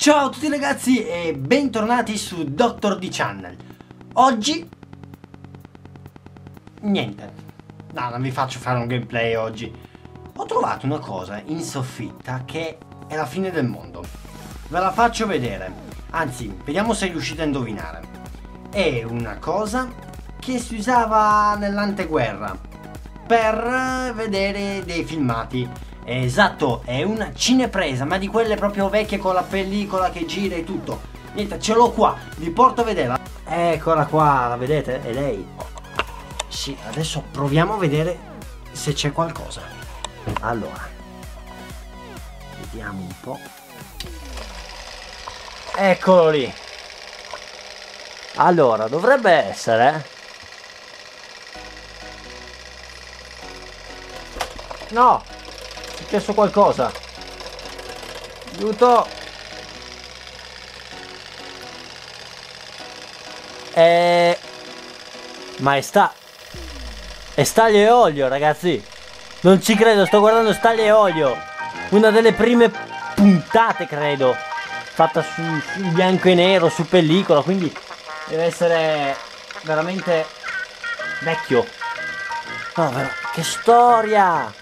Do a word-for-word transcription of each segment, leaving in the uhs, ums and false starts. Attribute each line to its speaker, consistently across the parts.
Speaker 1: Ciao a tutti ragazzi e bentornati su Doctor D Channel. Oggi niente, no, non vi faccio fare un gameplay oggi. Ho trovato una cosa in soffitta che è la fine del mondo. Ve la faccio vedere, anzi vediamo se riuscite a indovinare. È una cosa che si usava nell'anteguerra per vedere dei filmati. Esatto, è una cinepresa, ma di quelle proprio vecchie con la pellicola che gira e tutto. Niente, ce l'ho qua, vi porto a vederla. Eccola qua, la vedete? È lei. Sì, adesso proviamo a vedere se c'è qualcosa. Allora, vediamo un po'. Eccolo lì. Allora, dovrebbe essere... No! È successo qualcosa. Aiuto. E... Maestà. È Staglia e Olio, ragazzi. Non ci credo, sto guardando Staglia e Olio. Una delle prime puntate, credo, fatta su, su bianco e nero, su pellicola. Quindi deve essere veramente vecchio. No, però, che storia!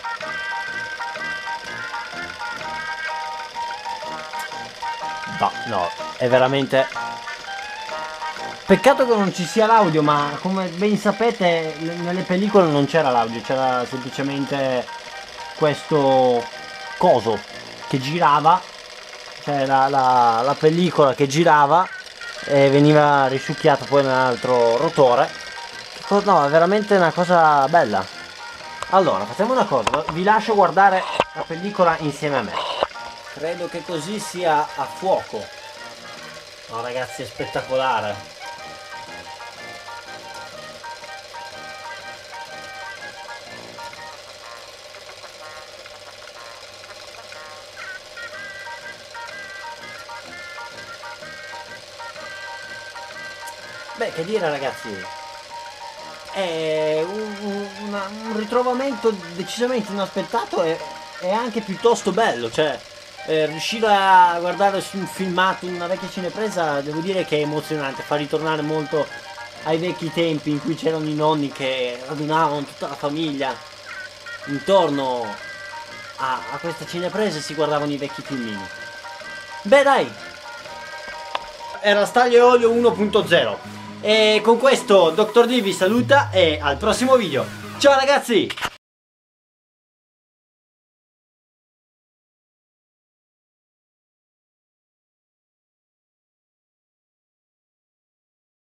Speaker 1: No, no, è veramente... Peccato che non ci sia l'audio, ma come ben sapete nelle pellicole non c'era l'audio, c'era semplicemente questo coso che girava, cioè la, la, la pellicola che girava e veniva risucchiata poi nell'altro rotore. No, è veramente una cosa bella. Allora, facciamo una cosa, vi lascio guardare la pellicola insieme a me. Credo che così sia a fuoco. No ragazzi, è spettacolare. Beh, che dire ragazzi, è un, una, un ritrovamento decisamente inaspettato e, e anche piuttosto bello, cioè Eh, riuscire a guardare su un filmato in una vecchia cinepresa, devo dire che è emozionante, fa ritornare molto ai vecchi tempi in cui c'erano i nonni che radunavano tutta la famiglia intorno a, a questa cinepresa e si guardavano i vecchi filmini. Beh dai, era Staglia e Olio uno punto zero e con questo Doctor D vi saluta e al prossimo video. Ciao ragazzi!